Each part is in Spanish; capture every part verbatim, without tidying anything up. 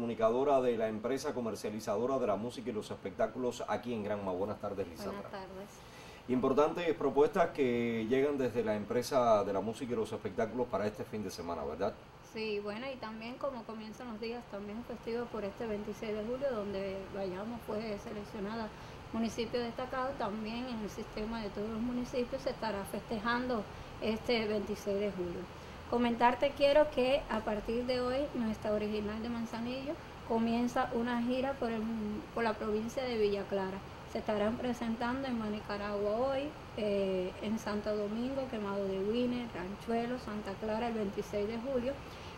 comunicadora de la empresa comercializadora de la música y los espectáculos aquí en Granma. Buenas tardes, Lisandra. Buenas tardes. Importantes propuestas que llegan desde la empresa de la música y los espectáculos para este fin de semana, ¿verdad? Sí, bueno, y también como comienzan los días también festivo por este veintiséis de julio, donde Bayamo fue seleccionada municipio destacado, también en el sistema de todos los municipios se estará festejando este veintiséis de julio. Comentarte quiero que a partir de hoy nuestra original de Manzanillo comienza una gira por, el, por la provincia de Villa Clara. Se estarán presentando en Manicaragua hoy, eh, en Santo Domingo, Quemado de Guine, Ranchuelo, Santa Clara el veintiséis de julio,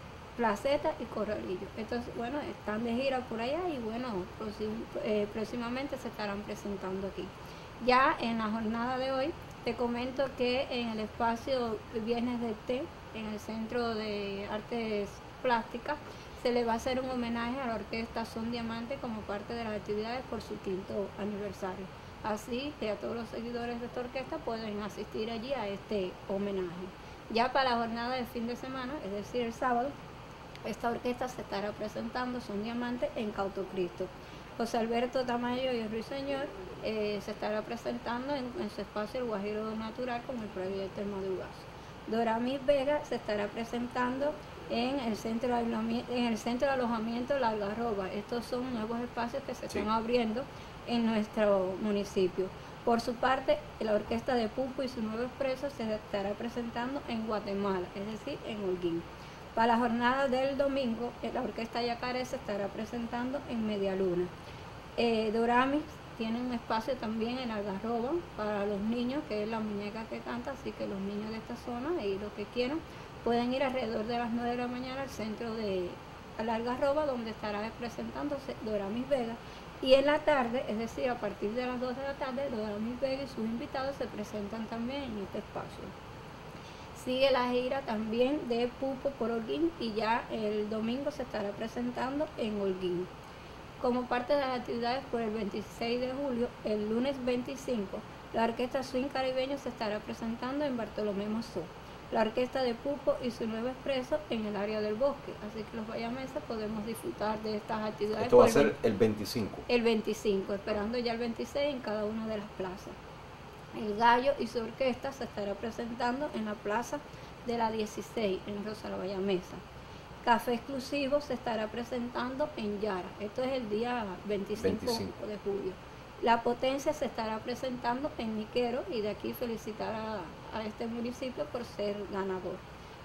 Placeta y Corralillo. Entonces, bueno, están de gira por allá y bueno, próxim, eh, próximamente se estarán presentando aquí. Ya en la jornada de hoy, te comento que en el espacio Viernes del Té, en el Centro de Artes Plásticas, se le va a hacer un homenaje a la orquesta Son Diamante como parte de las actividades por su quinto aniversario. Así que a todos los seguidores de esta orquesta pueden asistir allí a este homenaje. Ya para la jornada de fin de semana, es decir, el sábado, esta orquesta se estará presentando Son Diamante en Cauto Cristo. José Alberto Tamayo y el Ruiseñor eh, se estará presentando en, en su espacio El Guajiro Natural con el proyecto El Madugazo. Doramis Vega se estará presentando en el centro de, en el centro de alojamiento La Algarroba. Estos son nuevos espacios que se sí. están abriendo en nuestro municipio. Por su parte, la orquesta de Pupo y su nuevo expreso se estará presentando en Guatemala, es decir, en Holguín. Para la jornada del domingo, la orquesta Yacaré se estará presentando en Medialuna. Eh, Doramis tiene un espacio también en Algarroba para los niños, que es la muñeca que canta, así que los niños de esta zona y los que quieran pueden ir alrededor de las nueve de la mañana al centro de Algarroba, donde estará presentándose Doramis Vega. Y en la tarde, es decir, a partir de las dos de la tarde, Doramis Vega y sus invitados se presentan también en este espacio. Sigue la gira también de Pupo por Holguín y ya el domingo se estará presentando en Holguín. Como parte de las actividades por el veintiséis de julio, el lunes veinticinco, la orquesta Swing Caribeño se estará presentando en Bartolomé Mosó. La orquesta de Pupo y su nuevo expreso en el área del bosque. Así que los bayameses podemos disfrutar de estas actividades. Esto va a ser el veinticinco. El veinticinco, esperando ya el veintiséis en cada una de las plazas. El Gallo y su orquesta se estará presentando en la plaza de la dieciséis, en Rosa la Bayamesa. Café Exclusivo se estará presentando en Yara. Esto es el día veinticinco, veinticinco de julio. La Potencia se estará presentando en Niquero y de aquí felicitar a, a este municipio por ser ganador.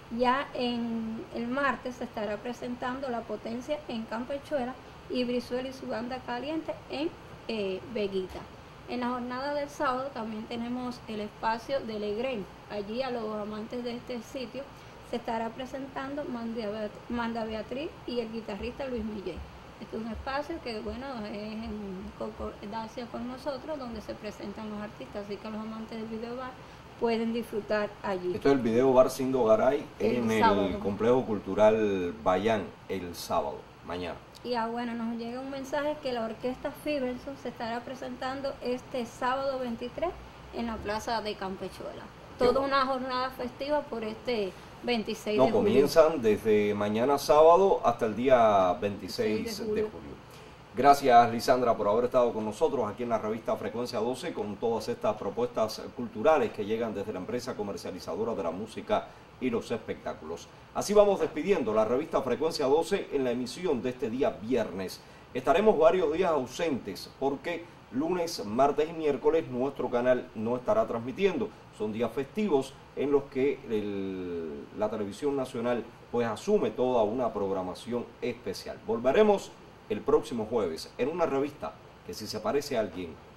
Ya en el martes se estará presentando La Potencia en Campechuela y Brizuela y su banda caliente en eh, Veguita. En la jornada del sábado también tenemos el espacio de Legrén. Allí a los amantes de este sitio se estará presentando Manda Beatriz y el guitarrista Luis Millén. Este es un espacio que, bueno, es en concordancia con nosotros, donde se presentan los artistas, así que los amantes del video bar pueden disfrutar allí. Esto es el video bar Sindo Garay en el, el Complejo Cultural Bayán el sábado, mañana. Y ah, bueno, nos llega un mensaje que la orquesta Fiberson se estará presentando este sábado veintitrés en la plaza de Campechuela. Toda una jornada festiva por este veintiséis no, de julio. Comienzan desde mañana sábado hasta el día veintiséis de julio. de julio. Gracias, Lisandra, por haber estado con nosotros aquí en la revista Frecuencia doce con todas estas propuestas culturales que llegan desde la empresa comercializadora de la música y los espectáculos. Así vamos despidiendo la revista Frecuencia doce en la emisión de este día viernes. Estaremos varios días ausentes porque lunes, martes y miércoles nuestro canal no estará transmitiendo. Son días festivos en los que el, la televisión nacional pues asume toda una programación especial. Volveremos el próximo jueves en una revista que si se parece a alguien